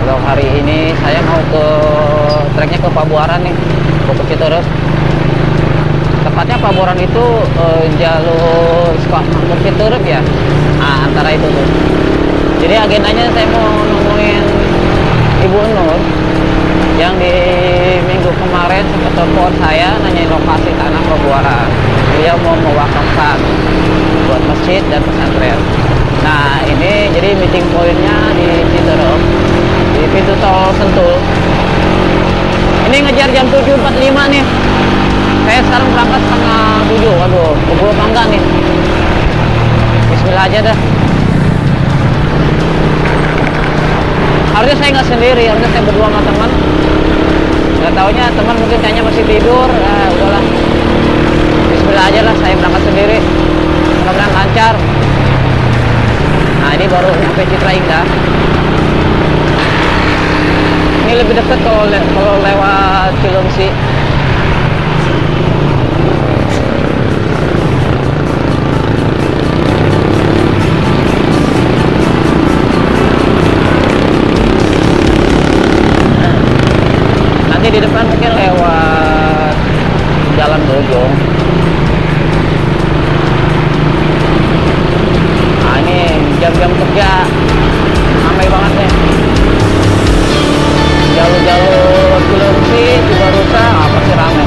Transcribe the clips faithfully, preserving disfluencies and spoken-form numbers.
Kalau hari ini saya mau ke treknya ke Pabuaran nih, mau ke Citerep. Tepatnya Pabuaran itu eh, jalur Sukamahi Citerep ya. Nah, antara itu tuh. Jadi agendanya saya mau nemuin Ibu Nur yang di minggu kemarin sempat telepon saya nanyain lokasi tanah Pabuaran. Dia mau mewakafkan buat masjid dan pesantren. Nah, ini jadi meeting pointnya di Citerep, di pintu tol Sentul. Ini ngejar jam tujuh empat puluh lima nih. Saya sekarang berangkat setengah tujuh. Waduh, keburu apa enggak nih? Bismillah aja dah. Harusnya saya nggak sendiri, harusnya saya berdua sama teman. Nggak taunya teman mungkin kayaknya masih tidur. Nah, udahlah. Bismillah aja lah, saya berangkat sendiri. Mudah-mudahan lancar. Nah, ini baru sampai Citra Indah. Ini lebih dekat kalau le kalau lewat Cilengsi. Nanti di depan mungkin lewat Jalan Bojong. Nah, ini jam-jam kerja ramai banget ya. Jalur-jalur Cilengsi juga rusak, ah, pasti ramai.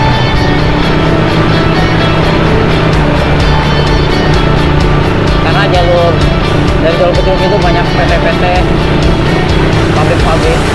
Karena jalur dari jalur kecil itu banyak P T P T, pabrik-pabrik.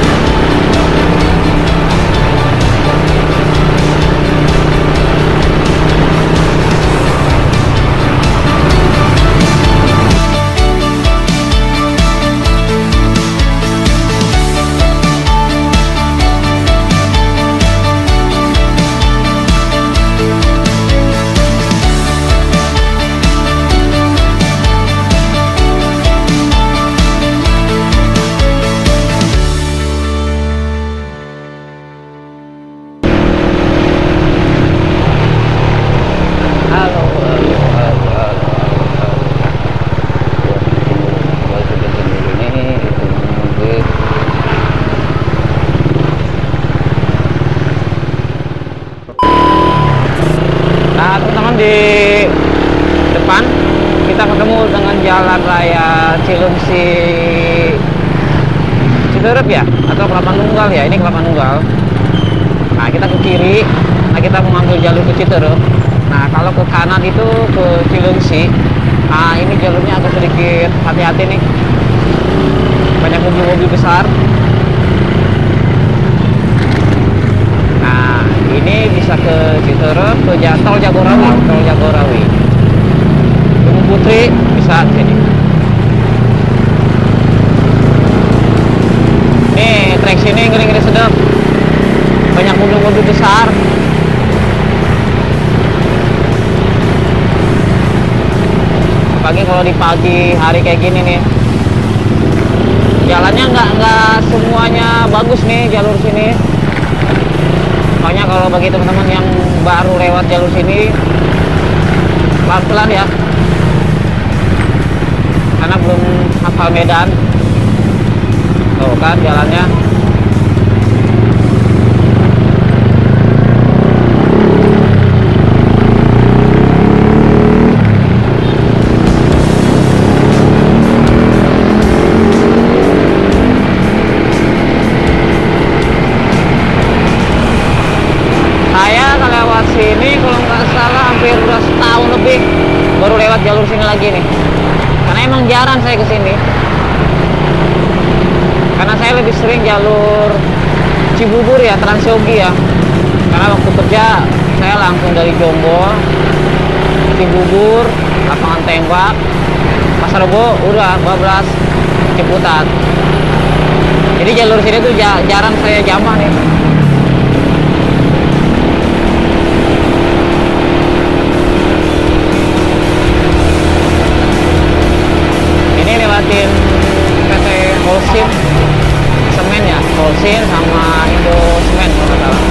Di depan kita ketemu dengan jalan raya Cilengsi Citerep ya, atau Kelapa Nunggal ya. Ini Kelapa Nunggal. Nah, kita ke kiri. Nah, kita mengambil jalur ke Citerep. Nah, kalau ke kanan itu ke Cilengsi. Nah, ini jalurnya agak sedikit hati-hati nih, banyak mobil-mobil besar. Ini bisa ke Citerep, ke Tol Jagorawi, Tol Jagorawi. Gunung Putri bisa sini. Nih, trek sini ngeri-ngeri sedap. Banyak mobil-mobil besar. Pagi kalau di pagi hari kayak gini nih, jalannya nggak nggak semuanya bagus nih jalur sini. Makanya kalau bagi teman-teman yang baru lewat jalur sini, pelan-pelan ya, karena belum hafal medan. Tuh kan jalannya. Sini kalau nggak salah hampir udah setahun lebih baru lewat jalur sini lagi nih, karena emang jarang saya kesini, karena saya lebih sering jalur Cibubur ya, Transyogi ya, karena waktu kerja saya langsung dari Jonggol, Cibubur, Lapangan Tembak, Pasar Rebo udah bablas Ciputat. Jadi jalur sini tuh jarang saya jamah nih. Lewatin P T Holcim Semen ya, Holcim sama Indo Semen kalau nggak salah.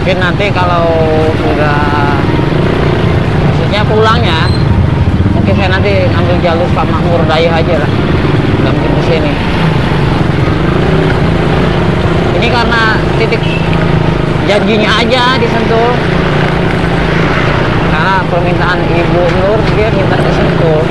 Mungkin nanti kalau sudah maksudnya pulangnya, mungkin saya nanti ambil jalur Pak Makmur Daya aja lah, nggak mungkin ke sini. Ini karena titik janjinya aja di Sentul, karena permintaan Ibu Nur dia minta ke Sentul.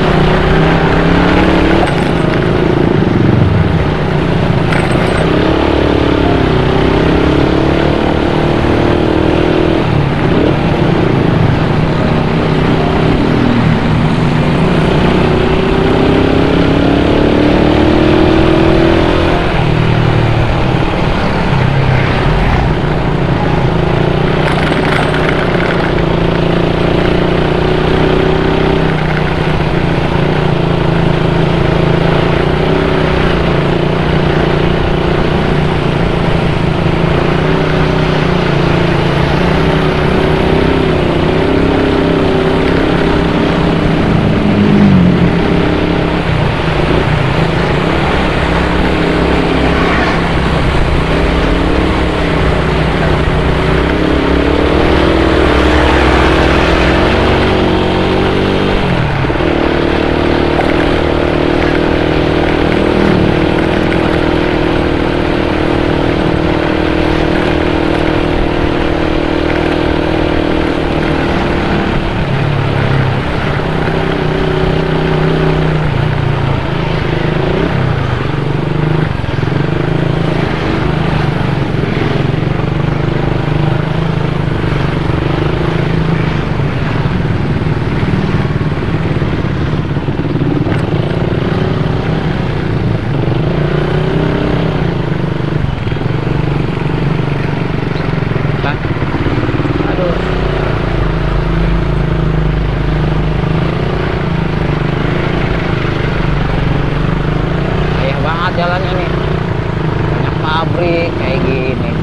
Jalannya nih banyak pabrik kayak gini.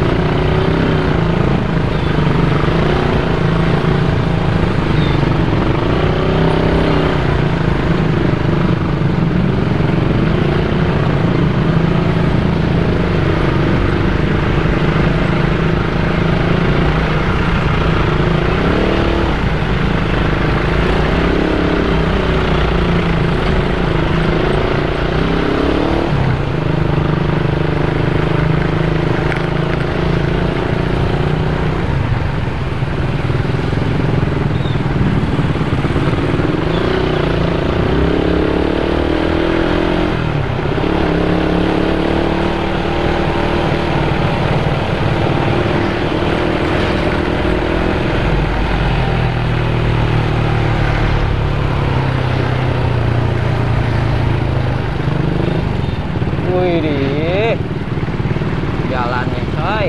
Wih, jalannya coy.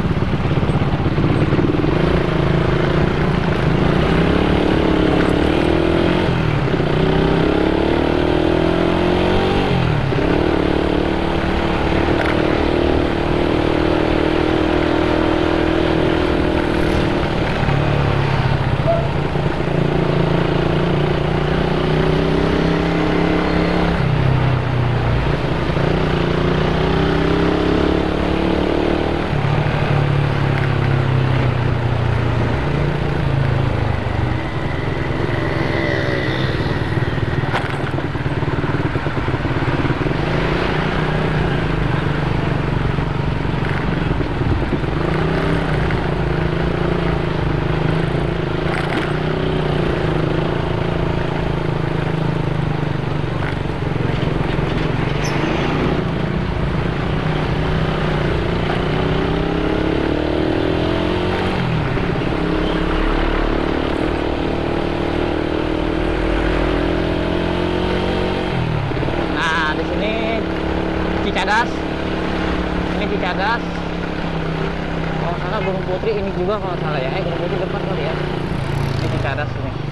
Cicadas, ini Cicadas. Kalau salah Gunung Putri ini juga kalau salah ya. Eh Gunung Putri depan kali ya. Ini Cicadas ini.